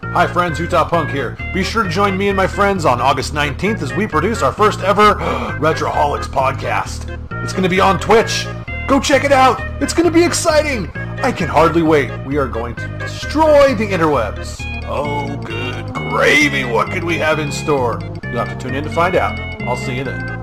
Hi friends, utahpunk here. Be sure to join me and my friends on August 19th as we produce our first ever RetroHolics podcast. It's going to be on Twitch. Go check it out. It's going to be exciting. I can hardly wait. We are going to destroy the interwebs. Oh, good gravy. What could we have in store? You'll have to tune in to find out. I'll see you then.